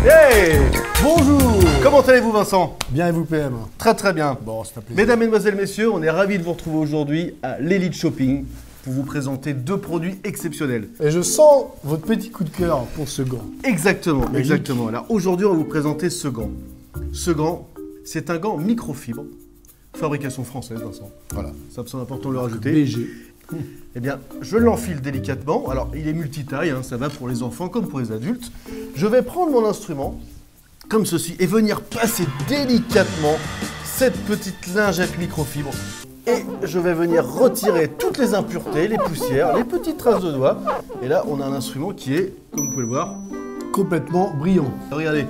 Hey! Bonjour! Comment allez-vous, Vincent? Bien et vous, PM? Très très bien. Bon, c'est un plaisir. Mesdames, Mesdemoiselles, Messieurs, on est ravis de vous retrouver aujourd'hui à l'Elite Shopping pour vous présenter deux produits exceptionnels. Et je sens votre petit coup de cœur pour ce gant. Exactement, Magique. exactement. Alors aujourd'hui, on va vous présenter ce gant. Ce gant, c'est un gant microfibre, fabrication française, Vincent. Voilà, c'est absolument important de le rajouter. BG. Eh bien, je l'enfile délicatement. Alors, il est multitaille, hein, ça va pour les enfants comme pour les adultes. Je vais prendre mon instrument, comme ceci, et venir passer délicatement cette petite lingette microfibre. Et je vais venir retirer toutes les impuretés, les poussières, les petites traces de doigts. Et là, on a un instrument qui est, comme vous pouvez le voir, Complètement brillant. regardez.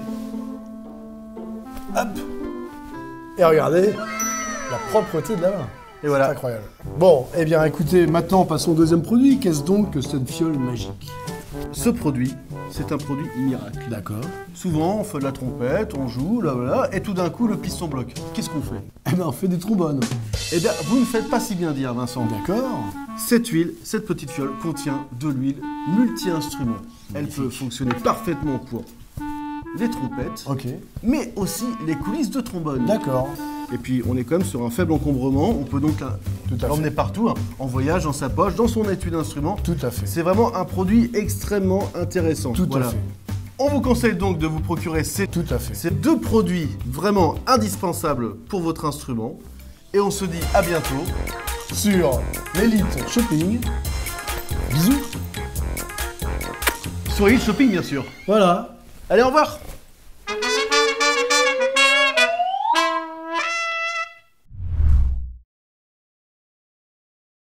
Hop! Et regardez la propreté de la main. Et voilà. C'est incroyable. Bon, eh bien écoutez, maintenant passons au deuxième produit. Qu'est-ce donc que cette fiole magique? Ce produit, c'est un produit miracle. D'accord. Souvent, on fait de la trompette, on joue, là, voilà, et tout d'un coup, le piston bloque. Qu'est-ce qu'on fait? Eh bien, on fait des trombones. Eh bien, vous ne faites pas si bien dire, Vincent. D'accord. Cette huile, cette petite fiole, contient de l'huile multi-instrument. Elle peut fonctionner parfaitement pour les trompettes, Ok. mais aussi les coulisses de trombone. D'accord. Et puis, on est quand même sur un faible encombrement. On peut donc à l'emmener partout, hein, en voyage, dans sa poche, dans son étui d'instrument. Tout à fait. C'est vraiment un produit extrêmement intéressant. Tout Voilà. à fait. On vous conseille donc de vous procurer ces Tout à fait. deux produits vraiment indispensables pour votre instrument. Et on se dit à bientôt. Sur l'Elite Shopping. Bisous. Sur Elite Shopping, bien sûr. Voilà. Allez, au revoir!